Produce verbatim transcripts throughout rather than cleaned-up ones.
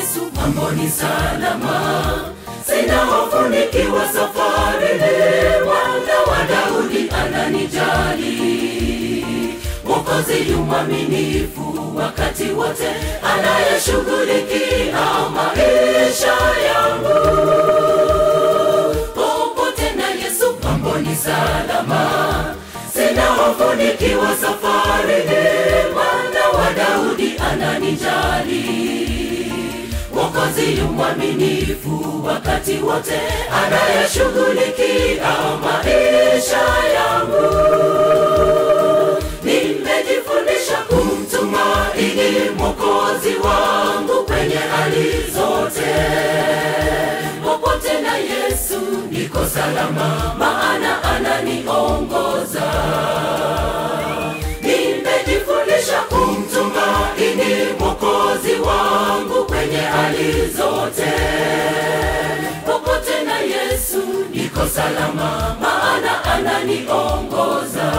Yesu mambo ni salama, sina hofu nikiwa safarini, Mwana wa Daudi ananijali. Mwokozi yu mwaminifu wakati wote, anayeshughulikia maisha yangu. Popote na Yesu mambo ni salama, sina hofu nikiwa safarini, Mwana wa Daudi ananijali. Mwokozi yu mwaminifu wakati wote, anayeshughulikia maisha yangu. Nimejifundisha kumtumaini Mwokozi wangu kwenye hali zote. Popote na Yesu niko salama, maana ananiongoza. Nimejifundisha kumtumaini Mwokozi wangu kwenye hali zote. Popote na Yesu niko salama, maana ananiongoza.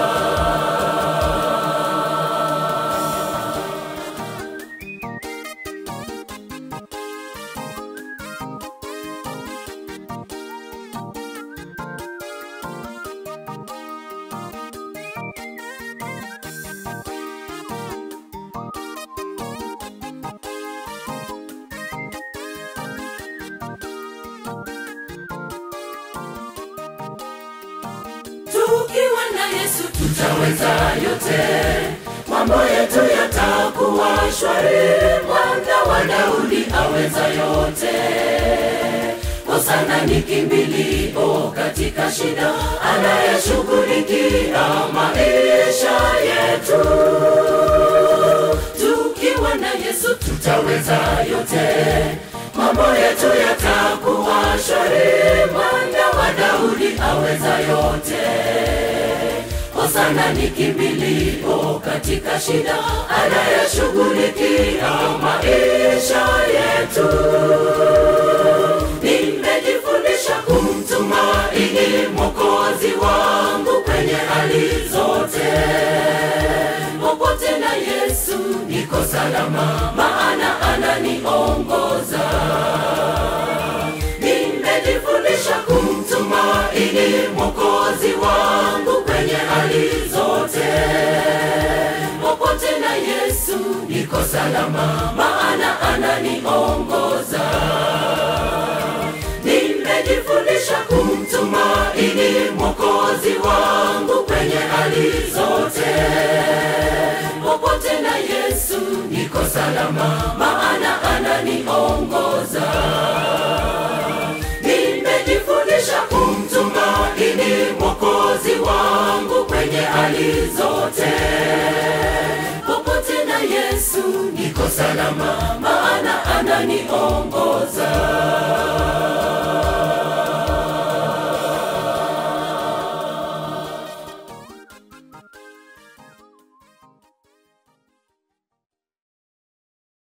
Tukiwa na Yesu tutaweza yote, mambo yetu yatakuwa shwari. Mwana wa Daudi aweza yote, Hosana ni kimbilio katika shida, anayeshughulikia maisha yetu. Tukiwa na Yesu tutaweza yote, mambo yetu yatakuwa shwari. Mwana wa Daudi aweza yote, Hosana ni kimbilio katika shida, anayeshughulikia maisha yetu. Nimejifundisha kumtumaini Mwokozi wangu kwenye hali zote. Popote na Yesu niko salama, maana ananiongoza. Nimejifundisha kumtumaini Mwokozi wangu kwenye hali zote. Popote na Yesu niko salama, maana ananiongoza. Nimejifundisha kumtumaini Mwokozi wangu kwenye hali zote. Popote na Yesu niko salama, maana ananiongoza. Nimejifundisha kumtumaini Mwokozi wangu kwenye hali zote. Popote na Yesu niko salama, maana ananiongoza.